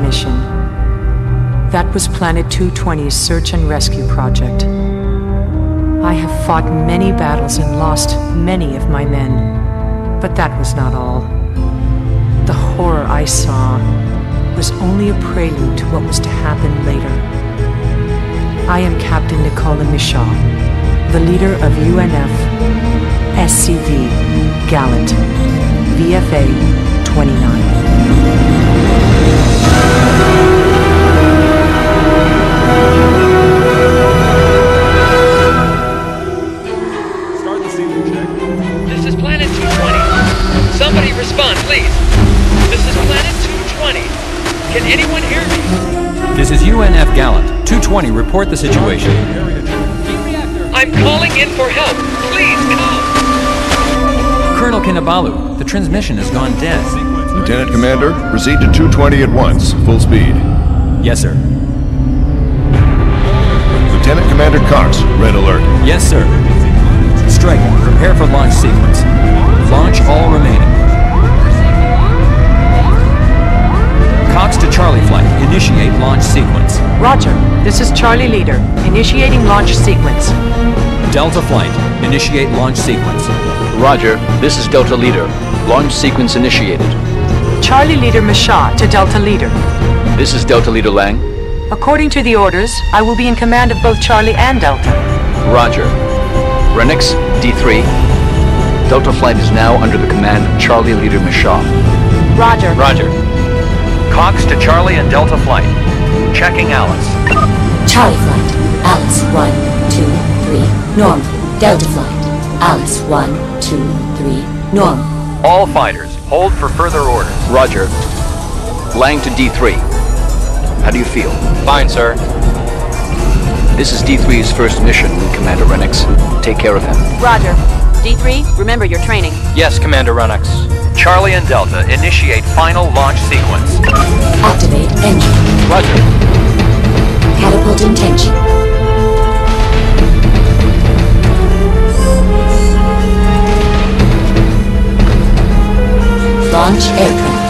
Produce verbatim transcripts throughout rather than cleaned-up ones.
mission. That was Planet two twenty's search and rescue project. I have fought many battles and lost many of my men, but that was not all. The horror I saw was only a prelude to what was to happen later. I am Captain Nicolard Michau, the leader of U N F S C V Gallant, V F A twenty-nine. Start the sealing check. This is Planet two twenty. Somebody respond, please. This is Planet two twenty. Can anyone hear me? This is U N F Gallant. two twenty, report the situation. I'm calling in for help. Please come. Colonel Kinabalu, the transmission has gone dead. Lieutenant Commander, proceed to two twenty at once, full speed. Yes, sir. Lieutenant Commander Cox, red alert. Yes, sir. Strega, prepare for launch sequence. Launch all remaining. Cox to Charlie flight. Initiate launch sequence. Roger, this is Charlie Leader. Initiating launch sequence. Delta flight. Initiate launch sequence. Roger, this is Delta Leader. Launch sequence initiated. Charlie Leader Michau to Delta Leader. This is Delta Leader Lang. According to the orders, I will be in command of both Charlie and Delta. Roger. Renix, D three. Delta flight is now under the command of Charlie Leader Michau. Roger. Roger. Cox to Charlie and Delta flight. Checking Alice. Charlie flight. Alice, one, two, three, normal. Delta flight. Alice, one, two, three, normal. All fighters, hold for further orders. Roger. Lang to D three. How do you feel? Fine, sir. This is D three's first mission, Commander Renix. Take care of him. Roger. D three, remember your training. Yes, Commander Renix. Charlie and Delta, initiate final launch sequence. Activate engine. Roger. Catapult intention. Launch aircraft.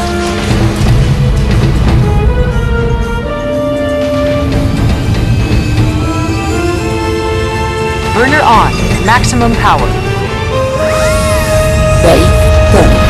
Burner on. Maximum power. Ready, go.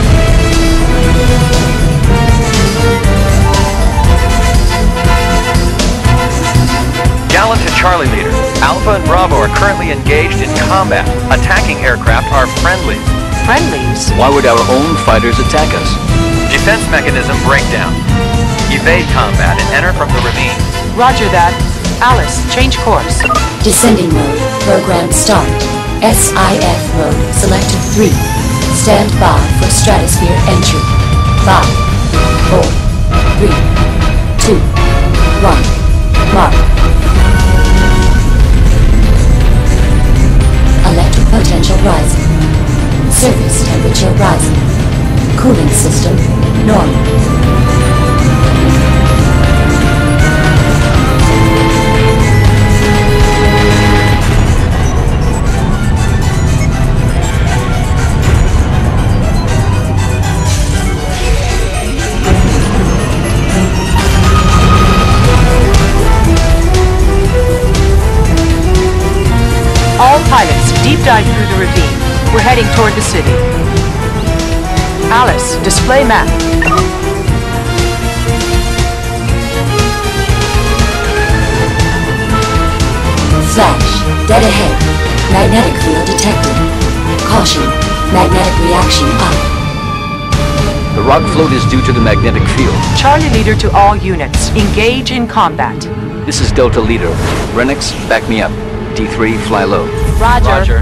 Gallant to Charlie Leader. Alpha and Bravo are currently engaged in combat. Attacking aircraft are friendlies. Friendlies? Why would our own fighters attack us? Defense mechanism breakdown. Evade combat and enter from the ravine. Roger that. Alice, change course. Descending mode. Program start. S I F mode. Selected three. Stand by for stratosphere entry. Five, four, three, two, one. Mark. Electric potential rising. Surface temperature rising. Cooling system normal. All pilots, deep dive through the ravine. We're heading toward the city. Alice, display map. Flash, dead ahead. Magnetic field detected. Caution, magnetic reaction up. The rock float is due to the magnetic field. Charlie Leader to all units. Engage in combat. This is Delta Leader. Renix, back me up. D three, fly low. Roger. Roger.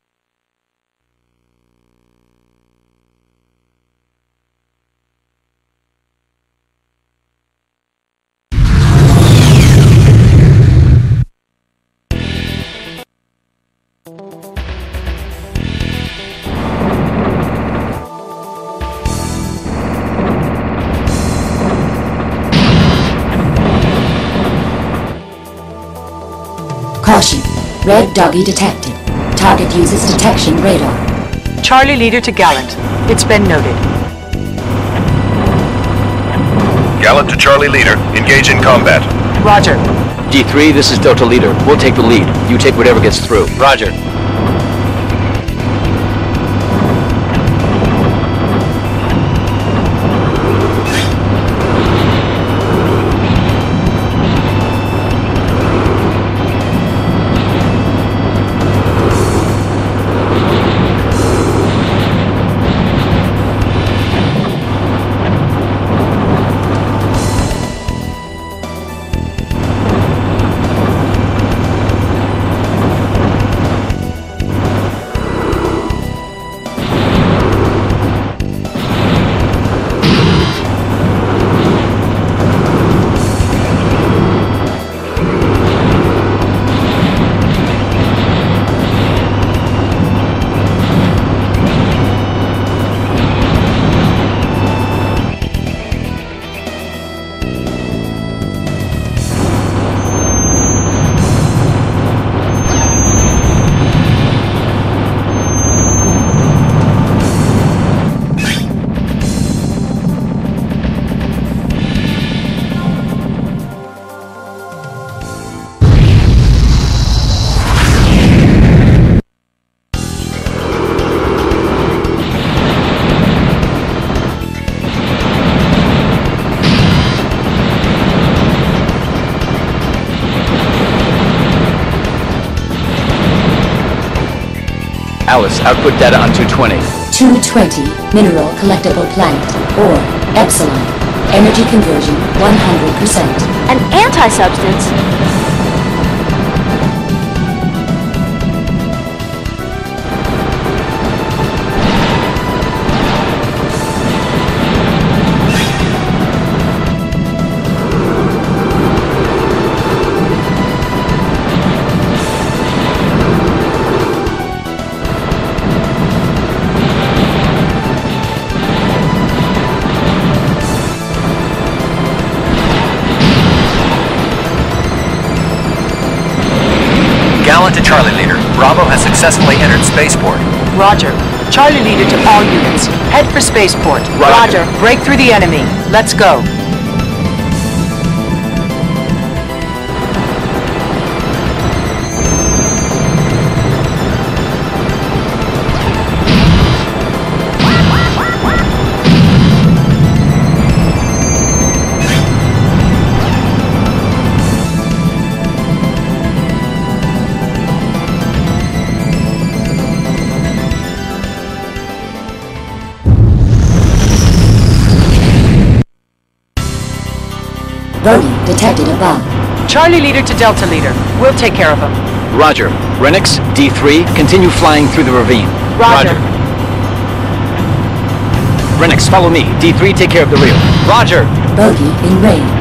Caution, red doggy detected. Target uses detection radar. Charlie Leader to Gallant. It's been noted. Gallant to Charlie Leader. Engage in combat. Roger. D three, this is Delta Leader. We'll take the lead. You take whatever gets through. Roger. Alice, output data on two twenty. two twenty, mineral collectible planet, or Epsilon. Energy conversion, one hundred percent. An anti-substance? Gallant to Charlie Leader. Bravo has successfully entered spaceport. Roger. Charlie Leader to all units. Head for spaceport. Roger. Break through the enemy. Let's go. Bogey detected above. Charlie Leader to Delta Leader. We'll take care of him. Roger. Renix, D three, continue flying through the ravine. Roger. Renix, follow me. D three, take care of the rear. Roger. Bogey in range.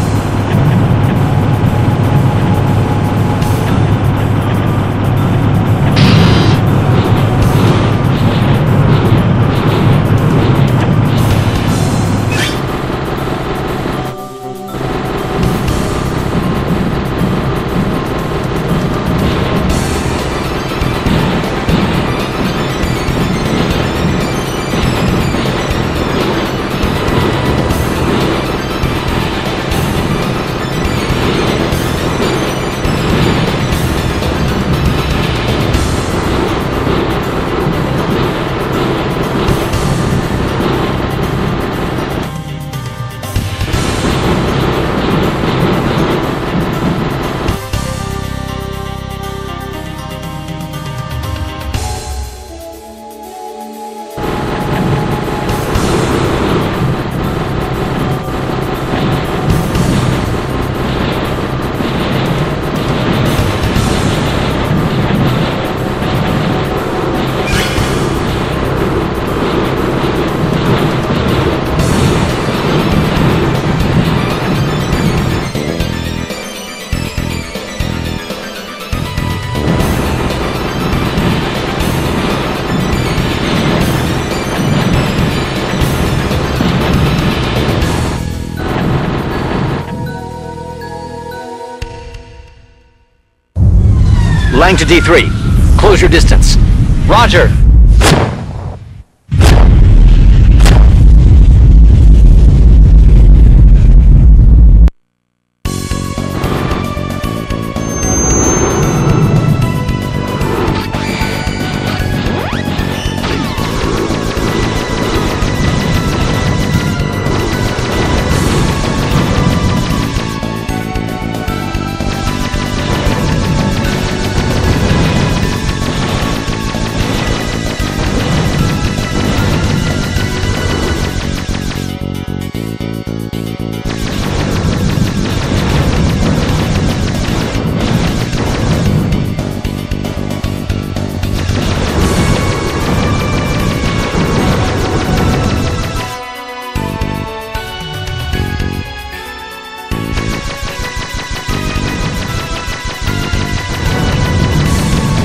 Lang to D three. Close your distance. Roger.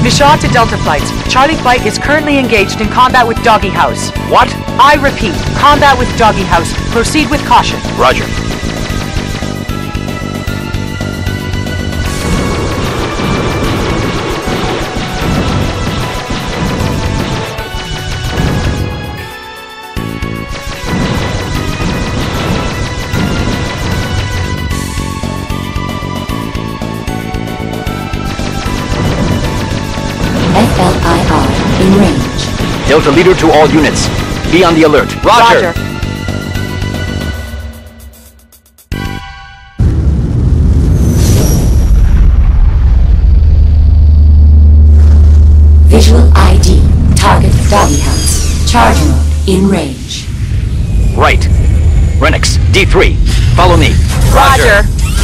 Michau to Delta flights. Charlie Flight is currently engaged in combat with Doggy House. What? I repeat, combat with Doggy House. Proceed with caution. Roger. F L I R in range. Delta Leader to all units. Be on the alert. Roger. Roger. Visual I D. Target Doggy House. Charge mode in range. Right. Renix, D three. Follow me. Roger.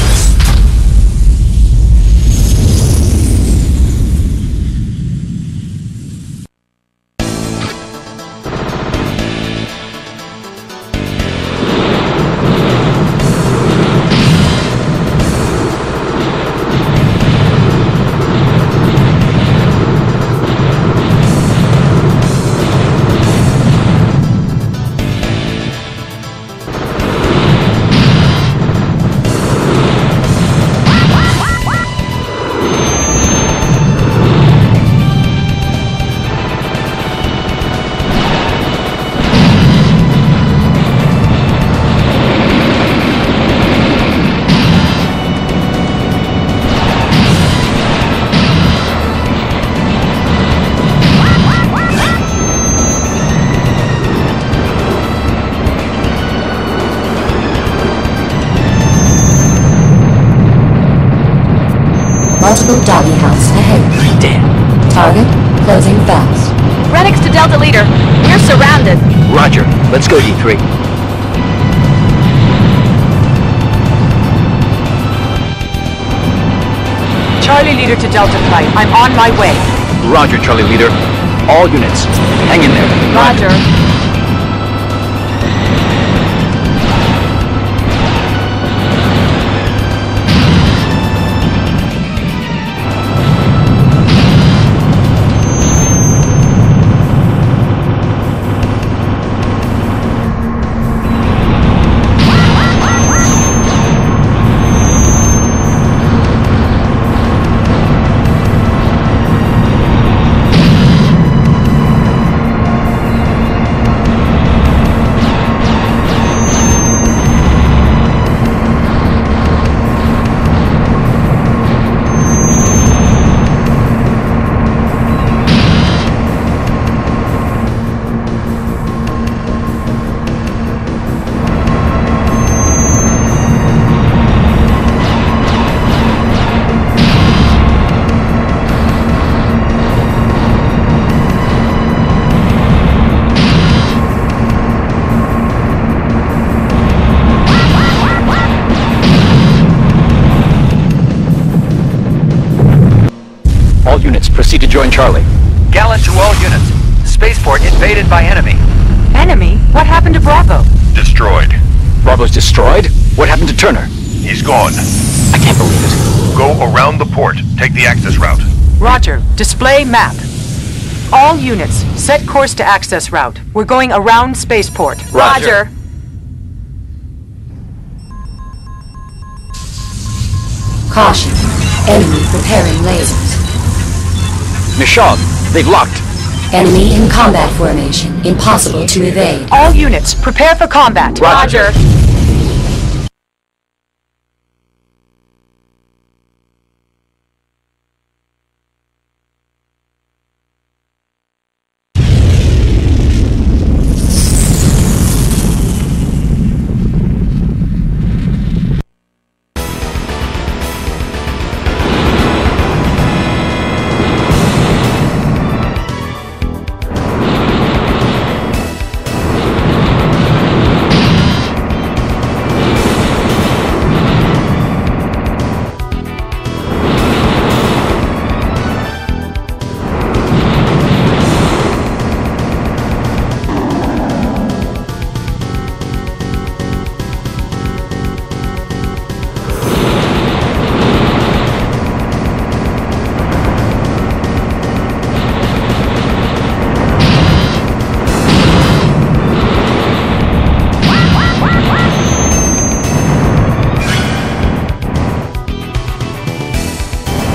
Multiple Doggy House ahead. Damn. Target closing fast. Renix to Delta Leader. We're surrounded. Roger. Let's go, D three. Charlie Leader to Delta Flight. I'm on my way. Roger, Charlie Leader. All units. Hang in there. Roger. All units, proceed to join Charlie. Gallant to all units. Spaceport invaded by enemy. Enemy? What happened to Bravo? Destroyed. Bravo's destroyed? What happened to Turner? He's gone. I can't believe it. Go around the port. Take the access route. Roger. Display map. All units, set course to access route. We're going around Spaceport. Roger. Caution. Enemy preparing lasers. Michau, they've locked. Enemy in combat formation. Impossible to evade. All units, prepare for combat. Roger.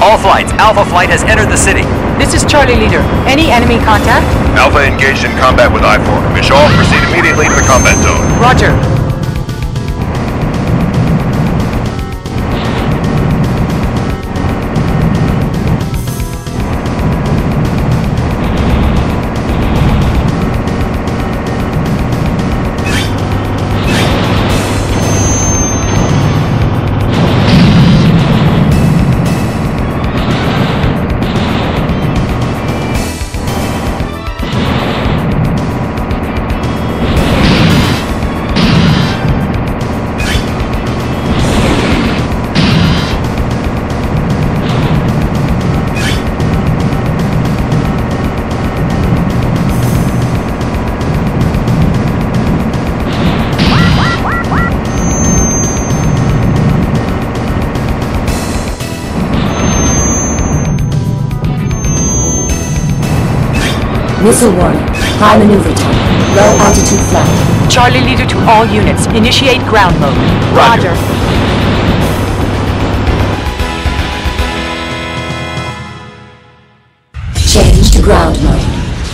All flights, Alpha Flight has entered the city. This is Charlie Leader. Any enemy contact? Alpha engaged in combat with I four. Michau, proceed immediately to the combat zone. Roger. Missile warning. High maneuver time. Low altitude flight. Charlie Leader to all units. Initiate ground mode. Roger. Change to ground mode.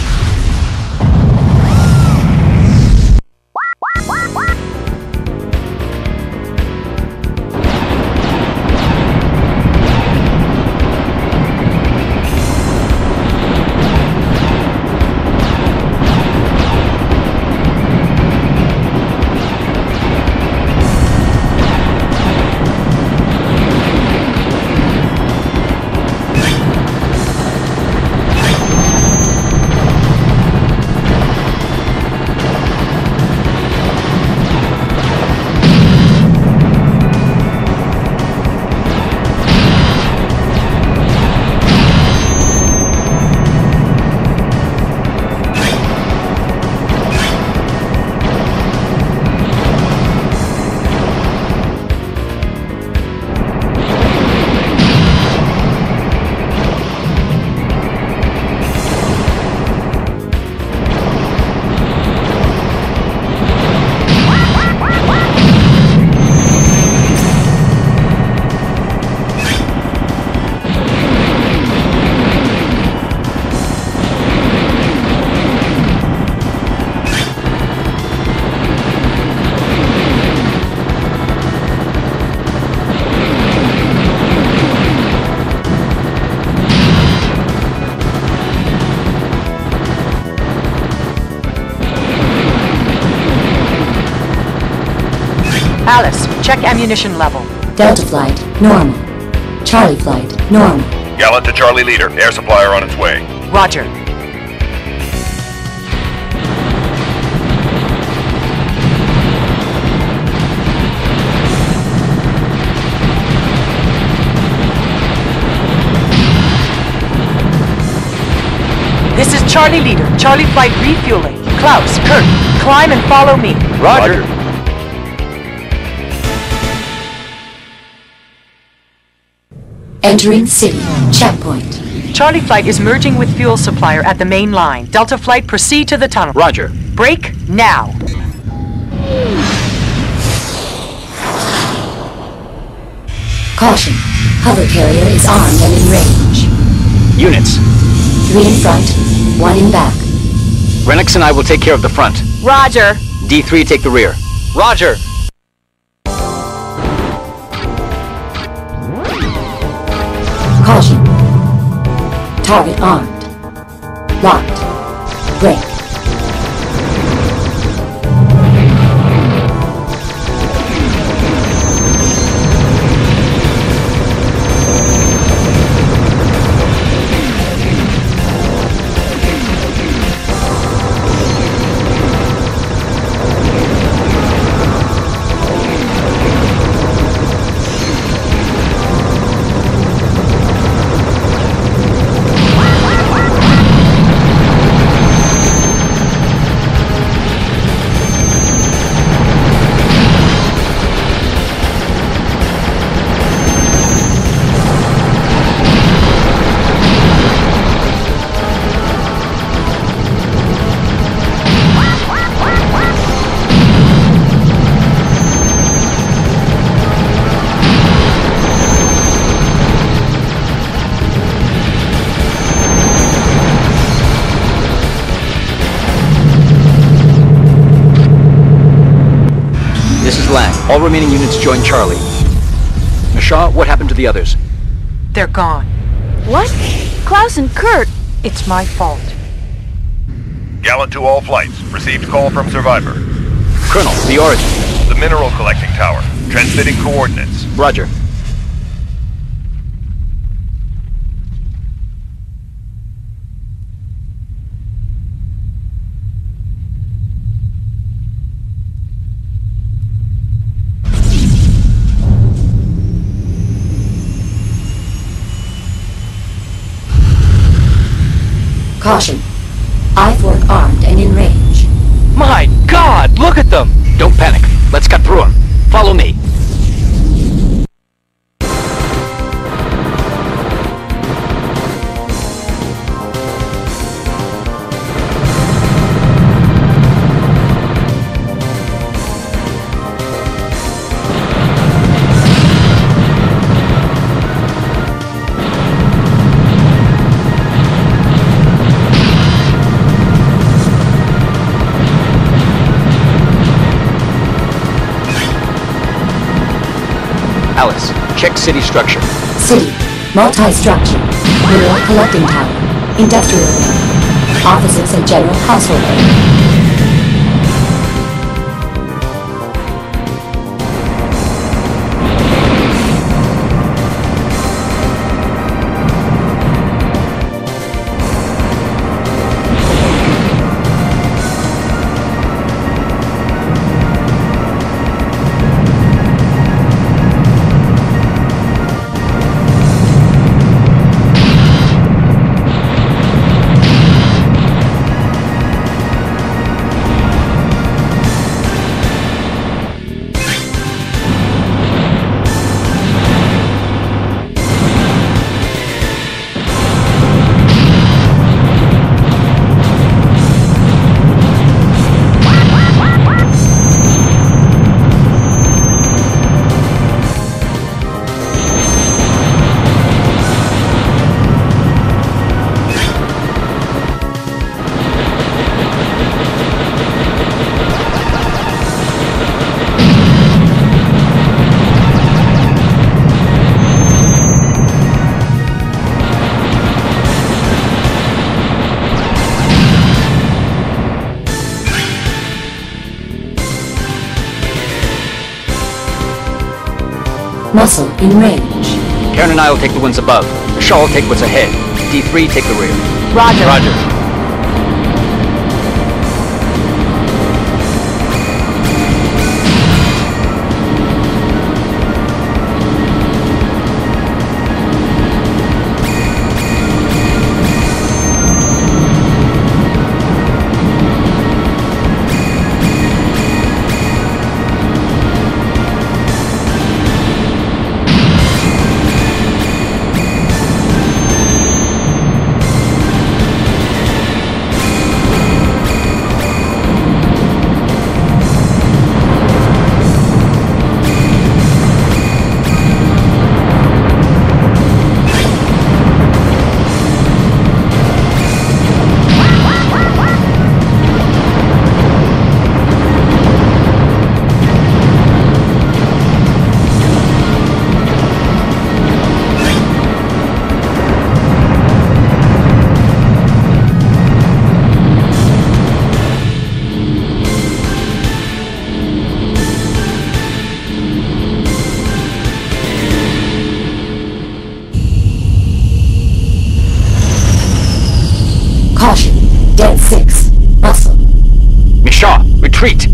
Alice, check ammunition level. Delta Flight, normal. Charlie Flight, normal. Gallant to Charlie Leader. Air supplier on its way. Roger. This is Charlie Leader. Charlie Flight refueling. Klaus, Kurt, climb and follow me. Roger. Entering city. Checkpoint. Charlie Flight is merging with fuel supplier at the main line. Delta Flight, proceed to the tunnel. Roger. Brake now. Caution. Hover carrier is armed and in range. Units. Three in front, one in back. Renix and I will take care of the front. Roger. D three take the rear. Roger. Caution. Target armed. Locked. Brake. Acknowledge Lang. All remaining units join Charlie. Michau, what happened to the others? They're gone. What? Klaus and Kurt. It's my fault. Gallant to all flights. Received call from survivor. Colonel, the origin. The mineral collecting tower. Transmitting coordinates. Roger. Caution. I four armed and in range. My God, look at them! Don't panic. Let's cut through them. Follow me. Alice, check city structure. City. Multi-structure. Mineral collecting tower. Industrial area. Offices and general household area. Muscle in range. Karen and I will take the ones above. Michau will take what's ahead. D three, take the rear. Roger. Roger. Caution. Dead six. Muscle. Michau, retreat!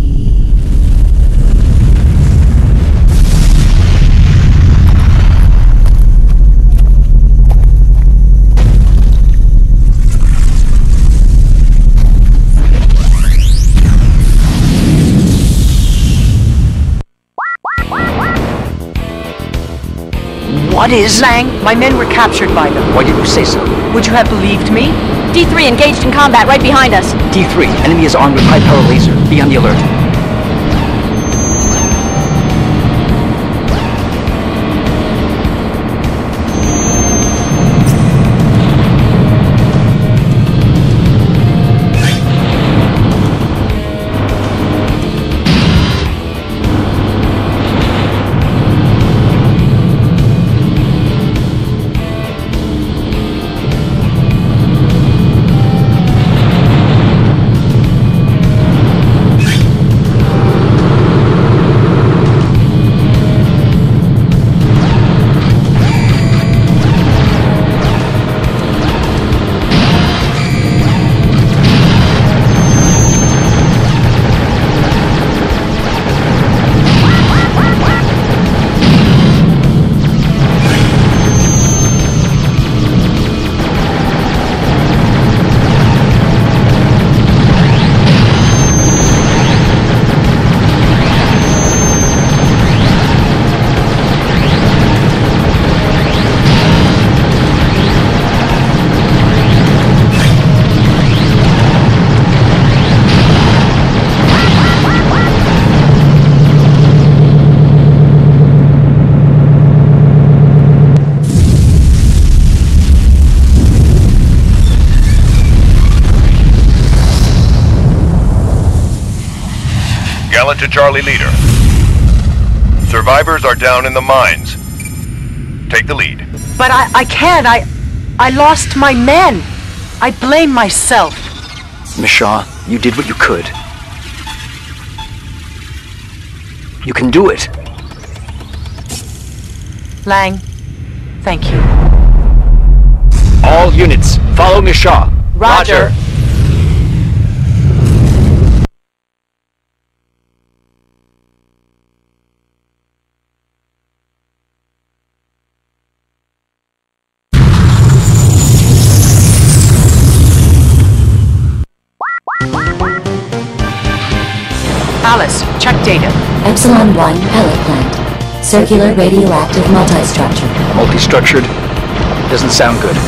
What is Lang? My men were captured by them. Why didn't you say so? Would you have believed me? D three engaged in combat right behind us. D three, enemy is armed with high-power laser. Be on the alert. Gallant to Charlie Leader. Survivors are down in the mines. Take the lead. But I, I can't. I, I lost my men. I blame myself. Michau, you did what you could. You can do it. Lang, thank you. All units, follow Michau. Roger. Alice, check data. Epsilon one pellet plant. Circular radioactive multi-structure. Multi-structured? Doesn't sound good.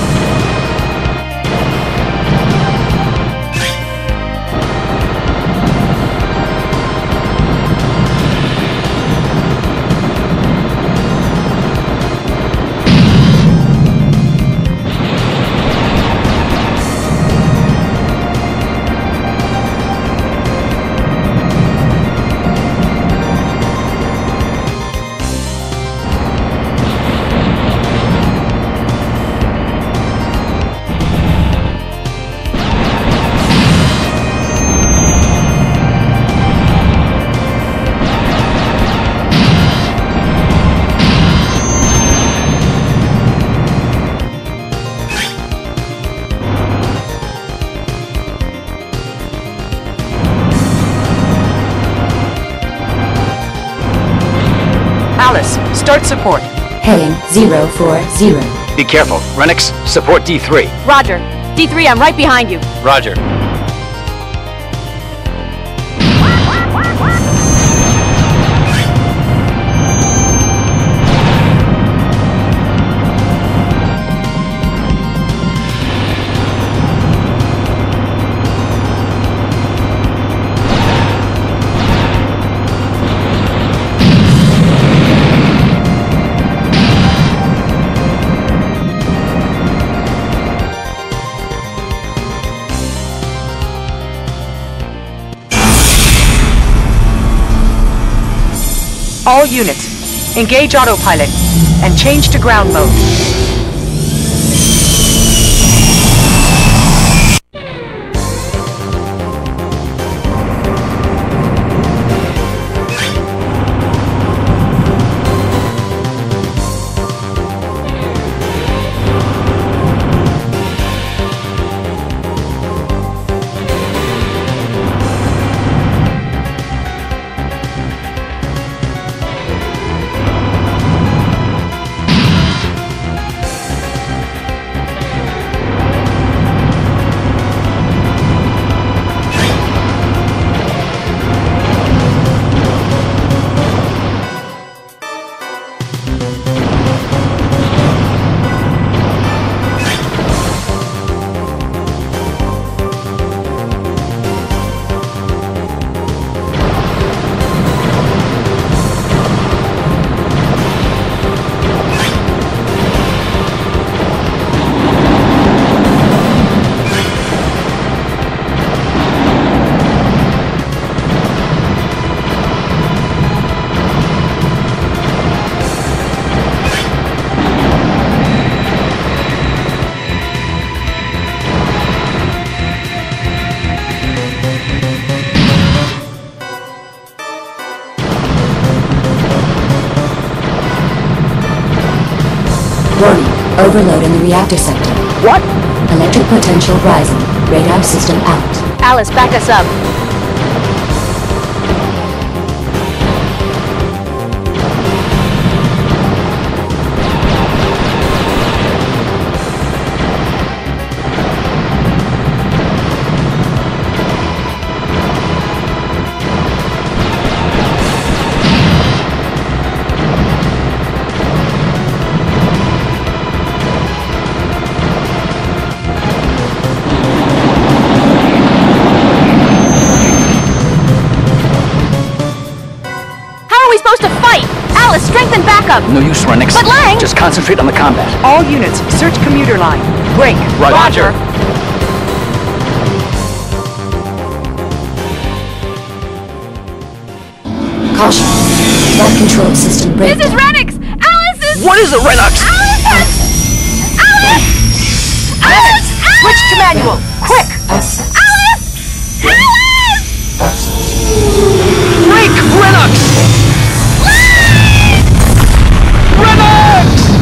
Alice, start support. Heading zero four zero. Be careful. Renix, support D three. Roger. D three, I'm right behind you. Roger. All units, engage autopilot and change to ground mode. Warning. Overload in the reactor sector. What? Electric potential rising. Radar system out. Alice, back us up. Strengthen backup! No use, Renix. But Lang! Just concentrate on the combat. All units, search commuter line. Break. Roger. Roger. Caution. Flight control system breakdown. This is Renix! Alice is... What is it, Renox? Alice! Alice! Alice! Switch to manual! Quick! Alice! Alice! Break, Renox! Renox!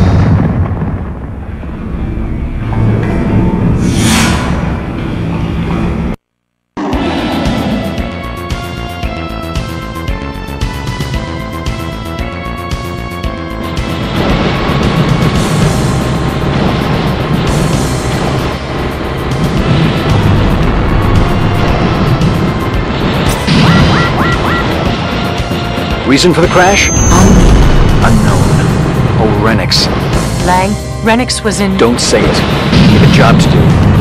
Reason for the crash? Unknown. Oh, Renix. Lang, Renix was in... Don't say it. You have a job to do.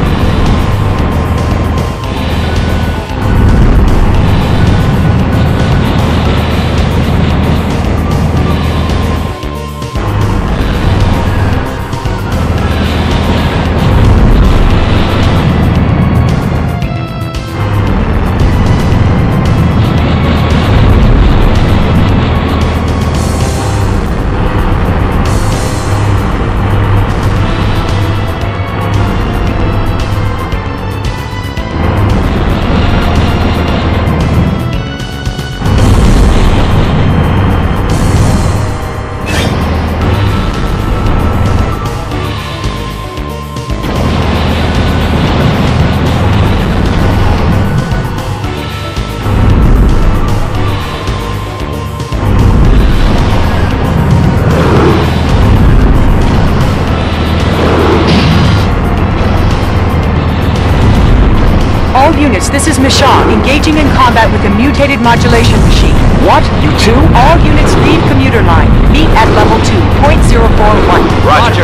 All units, this is Michau, engaging in combat with a mutated modulation machine. What? You too? All units leave commuter line. Meet at level two, point zero four one. Roger.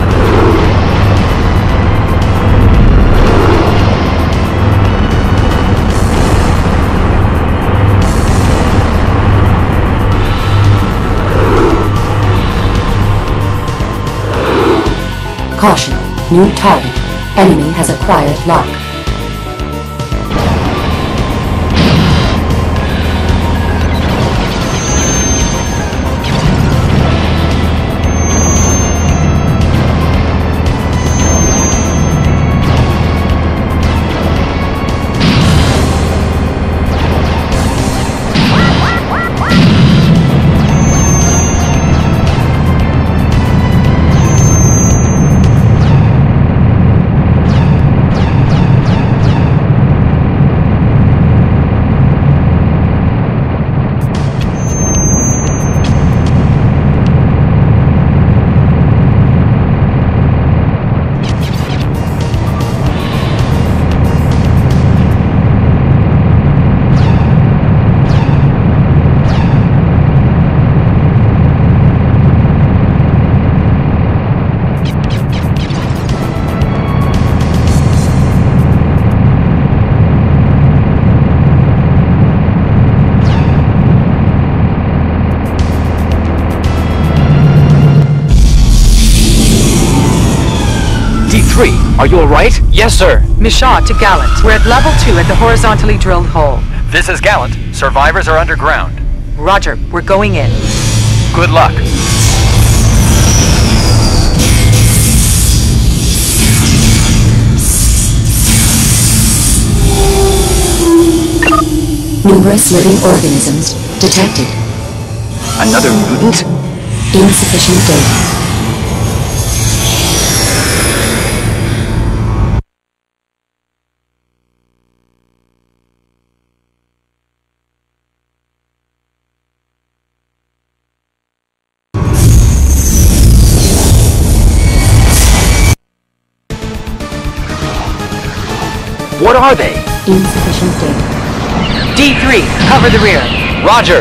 Caution. New target. Enemy has acquired lock. D three, are you alright? Yes, sir. Michau to Gallant. We're at level two at the horizontally drilled hole. This is Gallant. Survivors are underground. Roger, we're going in. Good luck. Numerous living organisms detected. Another mutant? Insufficient data. What are they? Insufficient data. D three, cover the rear. Roger.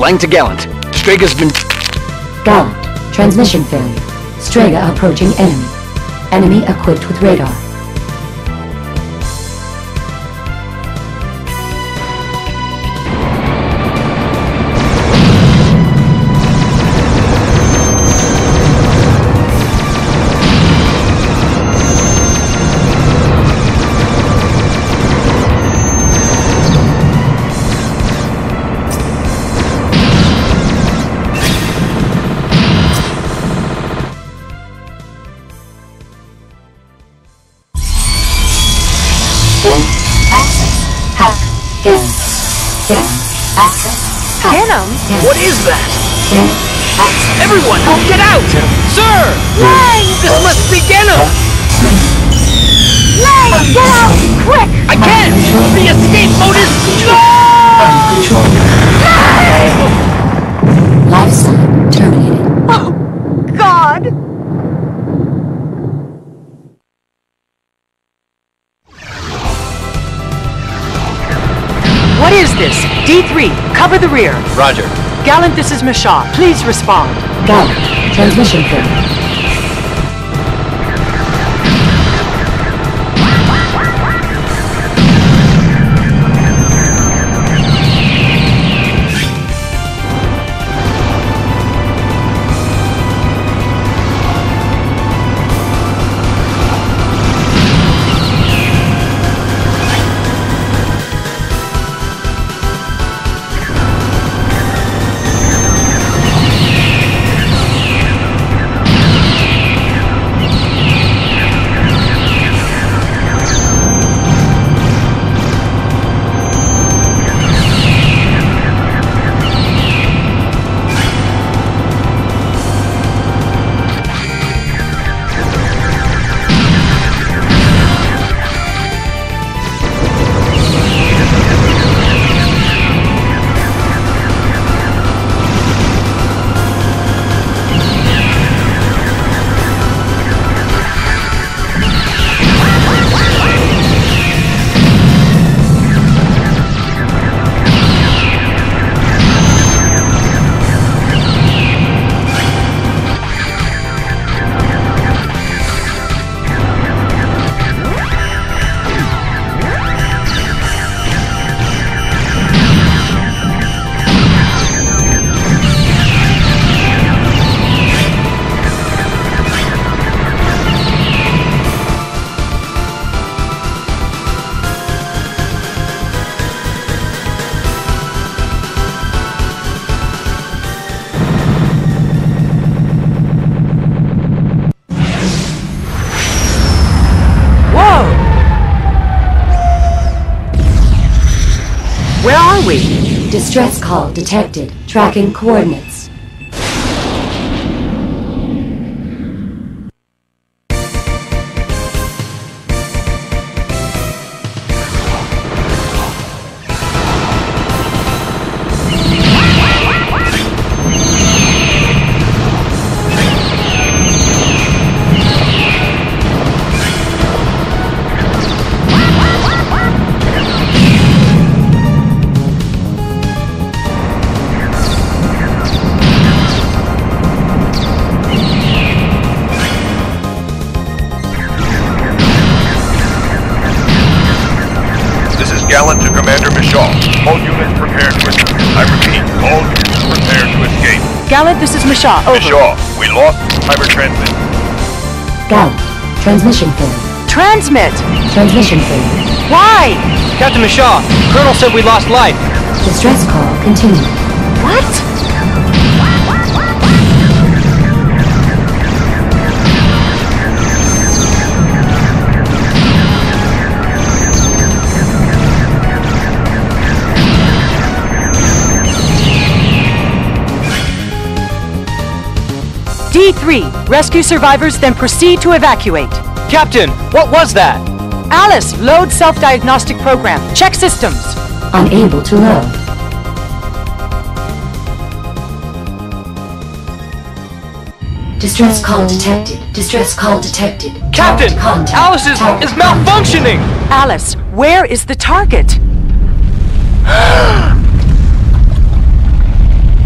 Flying to Gallant. Strega's been... Gallant. Transmission failure. Strega approaching enemy. Enemy equipped with radar. Get him? What is that? Everyone, get out! Sir! Lang! This must be Genom! Lang, get out! Quick! I can't! The escape mode is... Life sign terminated. Oh, God! What is this? D three, cover the rear. Roger. Gallant, this is Michau. Please respond. Gallant. Transmission failure. Where are we? Distress call detected. Tracking coordinates. Gallant to Commander Michau. All units prepared to escape. I repeat, all units prepared to escape. Gallant, this is Michau. Over. Michau, we lost cyber transmit. Gallant. Transmission failure. Transmit! Transmission failure. Why? Captain Michau, Colonel said we lost life. Distress call continued. What? D three, rescue survivors, then proceed to evacuate. Captain, what was that? Alice, load self-diagnostic program. Check systems. Unable to load. Distress call detected. Distress call detected. Captain, Target contact. Alice is, Target is malfunctioning! Alice, where is the target?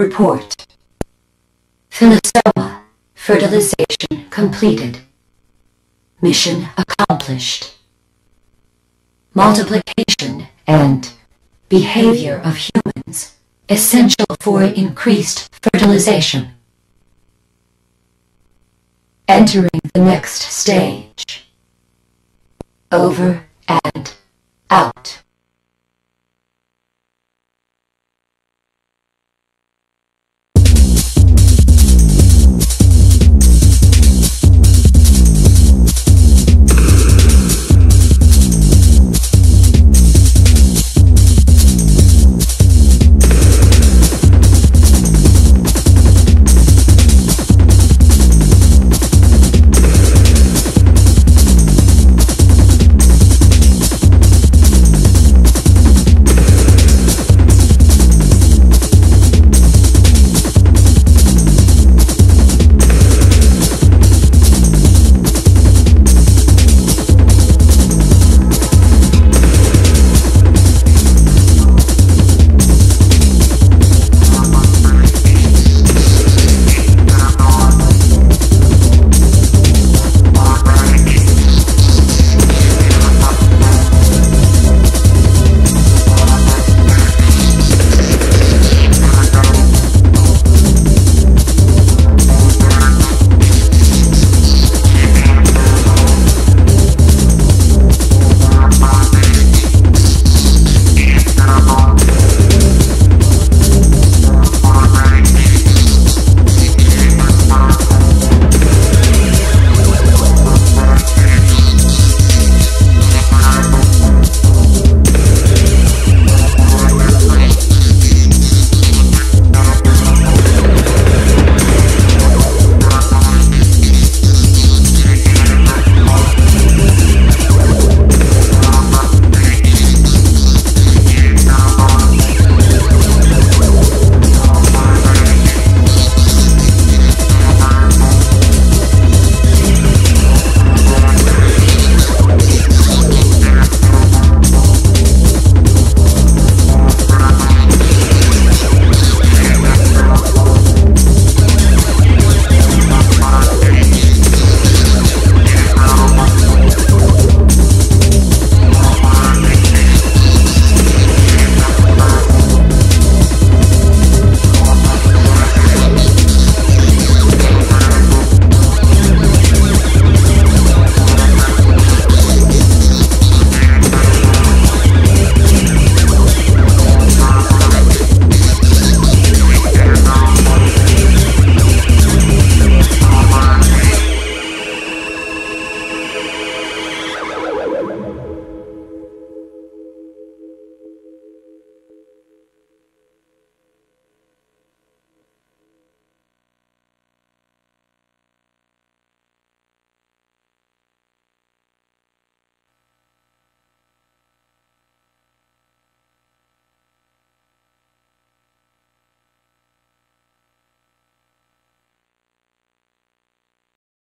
Report. PHILOSOMA. Fertilization completed. Mission accomplished. Multiplication and behavior of humans essential for increased fertilization. Entering the next stage. Over and out.